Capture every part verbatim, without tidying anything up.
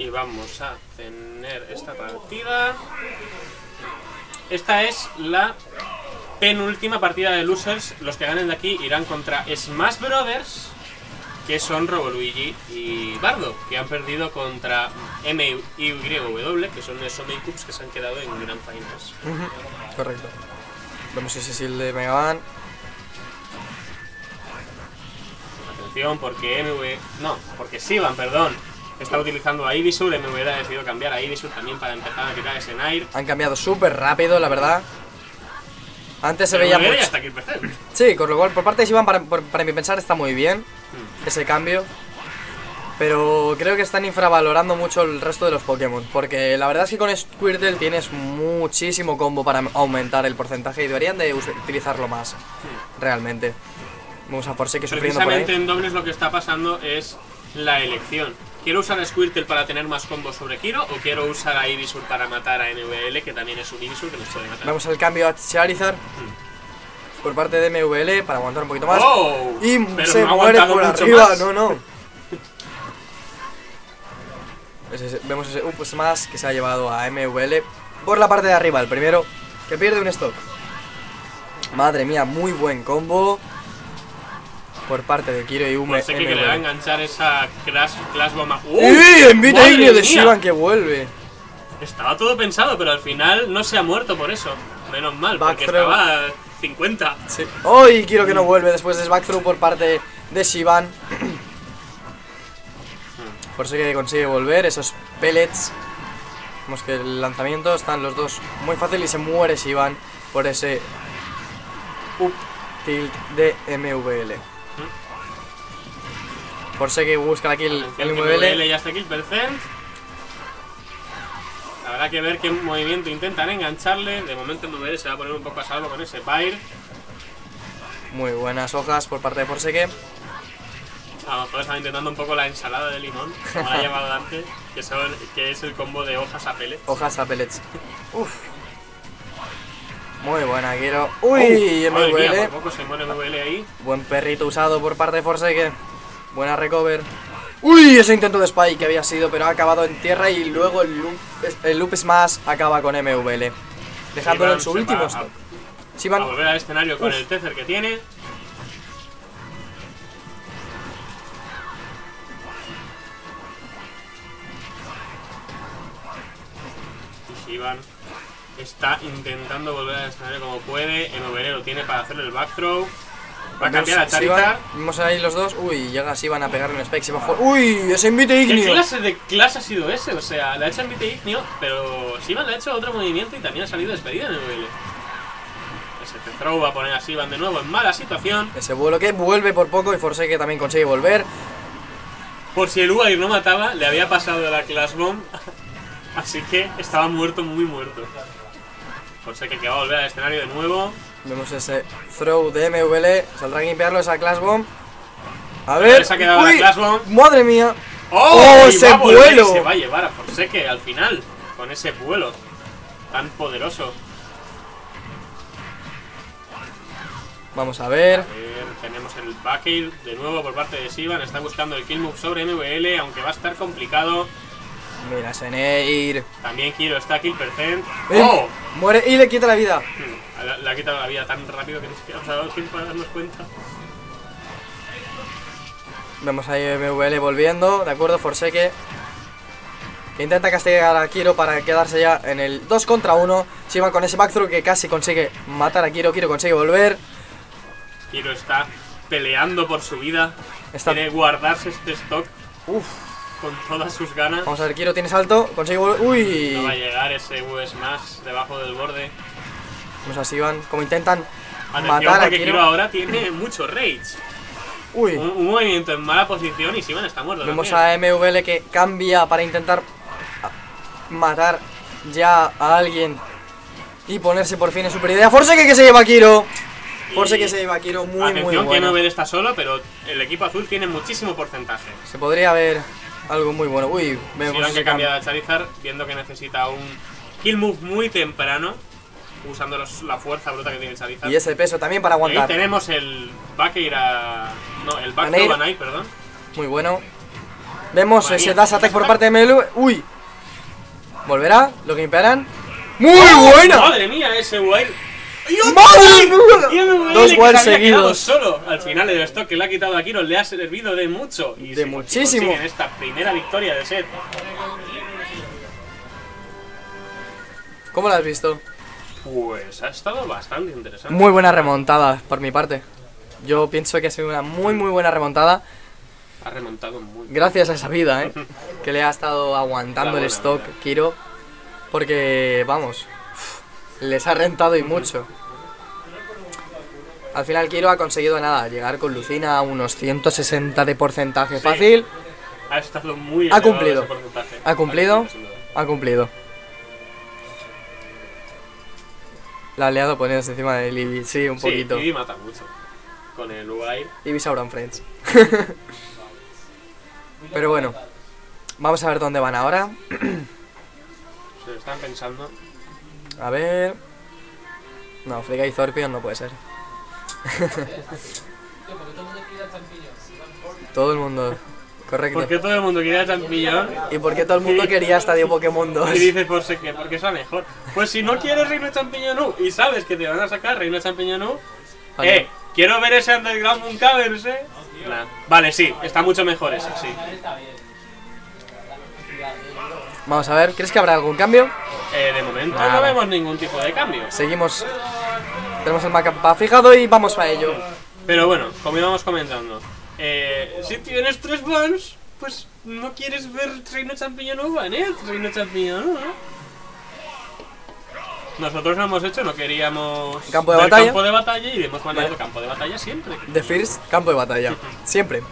Y vamos a tener esta partida. Esta es la penúltima partida de Losers. Los que ganen de aquí irán contra Smash Brothers, que son Roboluigi y Bardo, que han perdido contra M Y W, que son esos Makeups que se han quedado en Grand Finals. Uh-huh. Correcto. Vemos ese shield de Mega Man. Atención, porque M V... No, porque Sivan, perdón, está utilizando a Ivysaur. M V ha decidido cambiar a Ivysaur también para empezar a quitar ese Nair. Han cambiado súper rápido, la verdad. Antes se veía mucho. Hasta aquí el perfecto. Sí, con lo cual por parte de Sivan, para, por, para mi pensar, está muy bien hmm. ese cambio. Pero creo que están infravalorando mucho el resto de los Pokémon, porque la verdad es que con Squirtle tienes muchísimo combo para aumentar el porcentaje y deberían de utilizarlo más, hmm. realmente. Vamos a Forsaken sufriendo por ahí. Precisamente en dobles lo que está pasando es la elección. ¿Quiero usar a Squirtle para tener más combos sobre Kiro o quiero usar a Ivysaur para matar a N V L, que también es un Ivysaur que nos puede matar? Vamos al cambio a Charizard hmm. por parte de M V L para aguantar un poquito más. Oh, y se no muere por arriba, más. no, no. Ese, vemos ese Ups más que se ha llevado a M V L por la parte de arriba, el primero que pierde un stock. Madre mía, muy buen combo por parte de Kiro y Ume. Pues sé que, que le va a enganchar esa Clash, clash Bomba. ¡Uy! ¡Uy! Envite Ignio de Sivan que vuelve. Estaba todo pensado, pero al final no se ha muerto por eso. Menos mal, back porque throw. Estaba cincuenta. Sí. ¡Uy! Kiro que no vuelve después de back throw por parte de Sivan. Por eso que consigue volver esos pellets. Vemos que el lanzamiento están los dos muy fácil y se muere Sivan por ese up tilt de M V L. Por eso que busca aquí el, el M V L. M V L ya está aquí el percent. Habrá que ver qué movimiento intentan engancharle. De momento M V L se va a poner un poco a salvo con ese Pyre. Muy buenas hojas por parte de Forsaken. A lo mejor estaba intentando un poco la ensalada de limón, como la he llamado antes, que, son, que es el combo de hojas a pellets. Hojas a pellets. Uf. Muy buena, quiero. Uy, oh, M V L. Mía, por poco se muere M V L ahí. Buen perrito usado por parte de Forsaken. Buena recover. Uy, ese intento de Spike que había sido, pero ha acabado en tierra y luego el loop, el loop Smash acaba con M V L. Dejándolo en su último stop. Si van a volver al escenario con Uf. el Tether que tiene. Sivan está intentando volver al escenario como puede. M V L lo tiene para hacerle el back throw. Va a cambiar a Charizard. Vamos ahí los dos. Uy, llega Sivan a pegarle un spike. Se va fuera. Uy, ese invite ignio. ¿Qué clase de clase ha sido ese? O sea, le ha hecho invite ignio, pero Sivan le ha hecho otro movimiento y también ha salido despedido en M V L. Ese throw va a poner a Sivan de nuevo en mala situación. Ese vuelo que vuelve por poco y Forsaken también consigue volver. Por si el Uair no mataba, le había pasado la Clash Bomb. Así que estaba muerto, muy muerto. Forsaken que va a volver al escenario de nuevo. Vemos ese throw de M V L. Saldrá a limpiarlo esa Clash Bomb. A ver. Se ha quedado la Clash Bomb. ¡Madre mía! ¡Oh! ¡Oh, ese vuelo! Se va a llevar a Forsaken al final. Con ese vuelo tan poderoso. Vamos a ver. A ver, tenemos el back air de nuevo por parte de Sivan. Está buscando el kill move sobre M V L, aunque va a estar complicado. Mira ese Nair. También Kiro está kill percent. ¿Eh? ¡Oh! Muere y le quita la vida. Le ha quitado la vida tan rápido que ni siquiera nos ha dado tiempo para darnos cuenta. Vemos ahí M V L volviendo, de acuerdo, Forsaken que intenta castigar a Kiro para quedarse ya en el dos contra uno. Sivan con ese back throw que casi consigue matar a Kiro. Kiro consigue volver. Kiro está peleando por su vida. Está... Quiere guardarse este stock. Uf. Con todas sus ganas. Vamos a ver, Kiro tiene salto, consigue volver. Uy. No va a llegar ese U Smash debajo del borde. Vamos a Sivan, como intentan Atención, matar a Kiro. Kiro ahora tiene mucho rage. Uy. Un, un movimiento en mala posición y Sivan está muerto. Vemos también. a M V L que cambia para intentar matar ya a alguien y ponerse por fin en superioridad. Forsaken que se lleva a Kiro. Forsaken que se lleva a Kiro muy, Atención, muy bueno. que M V L está solo, pero el equipo azul tiene muchísimo porcentaje. Se podría ver algo muy bueno. Uy, vemos Sivan que cambia a Charizard, viendo que necesita un kill move muy temprano, usando los, la fuerza bruta que tiene Charizard. Y ese peso también para aguantar. Ahí tenemos el back air a... No, el back throw a Nair, perdón. Muy bueno. Vemos Madre ese mía. dash attack por parte de M W. Uy. Volverá, lo que imperan. ¡Muy ¡Oh, buena! ¡Madre mía, ese wild! ¡Y otro ¡Madre wild! mía! Y M W Dos que wilds se había quedado seguidos. solo. Al final el stock que le ha quitado a Kiro le ha servido de mucho. Y De si muchísimo. consiguen esta primera victoria de set. ¿Cómo lo has visto? Pues ha estado bastante interesante. Muy buena remontada por mi parte. Yo pienso que ha sido una muy muy buena remontada. Ha remontado muy bien. Gracias a esa vida, ¿eh? Que le ha estado aguantando La el buena stock vida. Kiro. Porque, vamos, les ha rentado y mucho. Al final Kiro ha conseguido nada, llegar con Lucina a unos ciento sesenta de porcentaje Sí. fácil. Ha estado muy Ha elevado cumplido. ese porcentaje. Ha cumplido. sin duda. Ha cumplido. La ha liado poniéndose encima de Libby, sí, un Sí, poquito. y mata mucho. Con el wild. Libby Sauron Friends. Pero bueno, vamos a ver dónde van ahora. Se están pensando. A ver. No, Frigga y Thorpion no puede ser. Todo el mundo. Correcto. ¿Por qué todo el mundo quería champiñón? ¿Y por qué todo el mundo quería Estadio Pokémon dos? Y dices, por sé que, porque es la mejor. Pues si no quieres Reino Champiñonú y sabes que te van a sacar Reino Champiñonú, Vale. eh, quiero ver ese Underground Moon Caverns, eh. Nah. Vale, sí, está mucho mejor ese, sí. Vamos a ver, ¿crees que habrá algún cambio? Eh, de momento Nada. no vemos ningún tipo de cambio. Seguimos. Tenemos el mapa fijado y vamos para ello. Pero bueno, como íbamos comentando, eh, si tienes tres bans, pues no quieres ver Reino Champiñonú, ¿vale? Reino Champiñonú, ¿no? Nosotros lo hemos hecho, no queríamos Campo de ver batalla. campo de batalla y hemos mandado Vale. campo de batalla siempre. The First, campo de batalla. Siempre.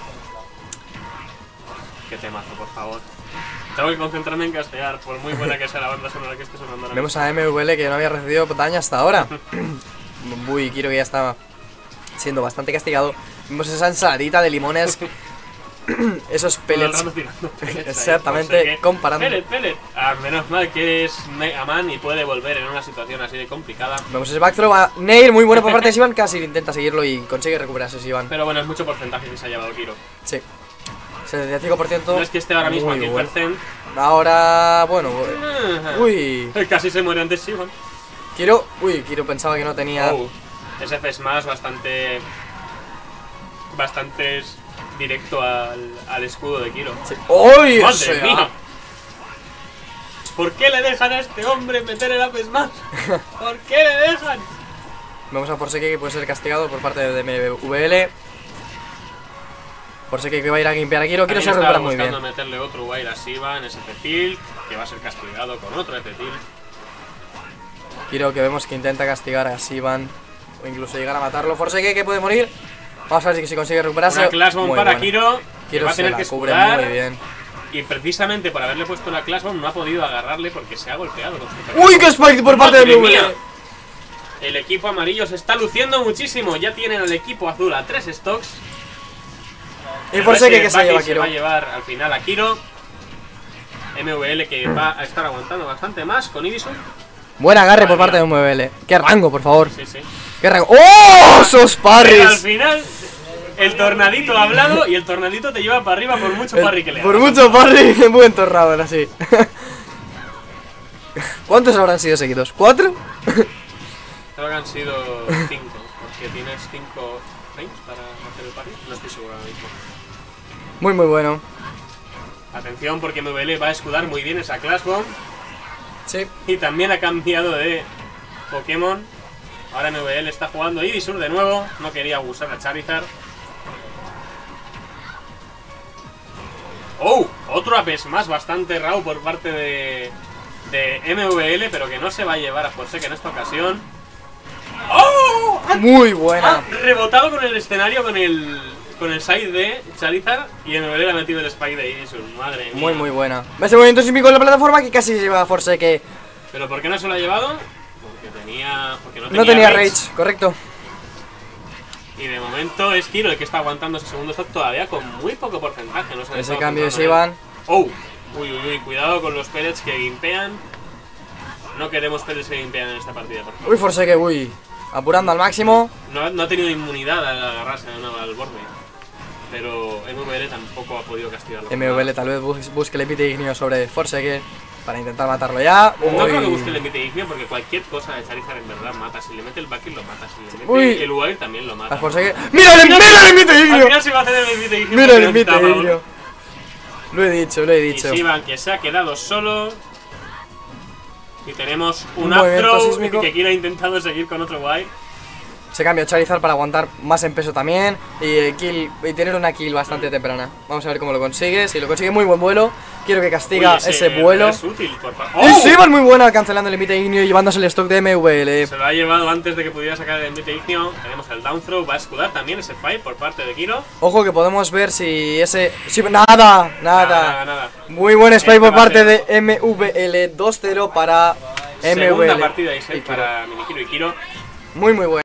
Qué temazo, por favor. Tengo que concentrarme en castear, por muy buena que sea la banda sonora que esté sonando ahora Vemos a M V L que no había recibido daño hasta ahora. Uy, Kiro que ya está siendo bastante castigado. Vemos esa ensaladita de limones. Esos mismo. Todo el pellets. rato tirando pellets ahí, Exactamente, por ser que- comparando. Pellet, pellet. Ah, menos mal que es Mega Man y puede volver en una situación así de complicada. Vemos ese backthrow a Nail, muy bueno por parte de Sivan. Casi intenta seguirlo y consigue recuperarse Sivan. Pero bueno, es mucho porcentaje que se ha llevado Kiro. Sí. setenta y cinco por ciento. No es que esté ahora mismo a Muy cien por ciento. Ahora, bueno. Uy. Casi se muere antes Sivan. Kiro. Uy, Kiro pensaba que no tenía. Oh, ese F Smash bastante. Bastante directo al, al escudo de Kiro. Sí. ¡Uy! o ¡Madre sea, mía! ¿Por qué le dejan a este hombre meter el F Smash? ¿Por qué le dejan? Vemos a Forseke que puede ser castigado por parte de M V L. Forseke que va a ir a limpiar a Kiro. Kiro se También recupera estaba muy bien. buscando meterle otro Wire a Siva en ese F-Tilt, que va a ser castigado con otro F-Tilt. Kiro que vemos que intenta castigar a Sivan o incluso llegar a matarlo. Forseke que puede morir. Vamos a ver si si consigue recuperarse. Una Clash Bomb Muy para buena. Kiro, que Kiro va a se tener la que cubre escudar. muy bien. Y precisamente por haberle puesto la Clash Bomb no ha podido agarrarle porque se ha golpeado con su ¡Uy, qué spike por parte de ¡Madre M V L! mía! El equipo amarillo se está luciendo muchísimo. Ya tienen al equipo azul a tres stocks. Y El Forseke Resident que se lleva a Evil se Kiro. va a llevar al final a Kiro. M V L que va a estar aguantando bastante más con Ibisu. Buen agarre por Madre parte de mía. M V L. ¡Qué rango, por favor! Sí, sí. ¡Qué rango! ¡Oh! ¡Esos Pero al parries! final, el tornadito ha hablado y el tornadito te lleva para arriba por mucho El- parry que le Por hagas. mucho parry, muy entorrado ahora sí. ¿Cuántos habrán sido seguidos? ¿Cuatro? Creo que han sido cinco, porque tienes cinco frames para hacer el parry. No estoy seguro ahora mismo. Muy, muy bueno. Atención porque M V L va a escudar muy bien esa Clash Bomb. Sí. Y también ha cambiado de Pokémon. Ahora M V L está jugando Ivysaur de nuevo. No quería usar a Charizard. ¡Oh! Otro Apes más bastante raw por parte de, de M V L, pero que no se va a llevar a Forseke en esta ocasión. ¡Oh! Ha, Muy ha buena. rebotado con el escenario con el, con el side de Charizard y M V L le ha metido el spike de Ivysaur. Madre mía. Muy, muy buena. Ese movimiento sísmico en la plataforma que casi se lleva a Forseke. ¿Pero por qué no se lo ha llevado? Porque tenía. Porque no tenía, No tenía rage. rage, correcto. Y de momento es Kiro el que está aguantando ese segundo stock todavía con muy poco porcentaje. No se han Ese estado cambio de centrando en él. Sivan. ¡Oh! Uy, uy, uy, cuidado con los pellets que gimpean. No queremos pellets que gimpean en esta partida, por favor. Uy, Forseke, uy. Apurando al máximo. No, no ha tenido inmunidad al agarrarse de nuevo al borde. pero M V L tampoco ha podido castigarlo. M V L tal vez bus busque el Epite Ignio sobre Forsaken para intentar matarlo ya. No Uy. creo que busque el Epite Ignio porque cualquier cosa de Charizard en verdad mata. Si le mete el Backkill lo mata, si le mete Uy. el Wire también lo mata. A Forsaken. ¡Mira el, mira el Epite Al Ignio! final se va a hacer el Epite Ignio. ¡Mira el porque Epite está Ignio! Lo he dicho, lo he Y dicho. Shivan que se ha quedado solo. Y tenemos un Un movimiento up throw sísmico. que Kira ha intentado seguir con otro Wire. Se cambia Charizard para aguantar más en peso también y, eh, kill, y tener una kill bastante Mm. temprana. Vamos a ver cómo lo consigue. Si lo consigue, muy buen vuelo. Quiero que castiga Uy, ese, ese vuelo. Es útil por pa- ¡Y ¡Oh! sí, va muy buena! Cancelando el Epite Ignio y llevándose el stock de M V L. Se lo ha llevado antes de que pudiera sacar el Epite Ignio. Tenemos el down throw. Va a escudar también ese fight por parte de Kiro. Ojo que podemos ver si ese... Sí, nada, Nada, nada. nada, nada. Muy buen spy Este por va a parte ser- de M V L. dos cero para M V L. Segunda partida y y set Kiro. para Minikiro y Kiro. Muy, muy buena.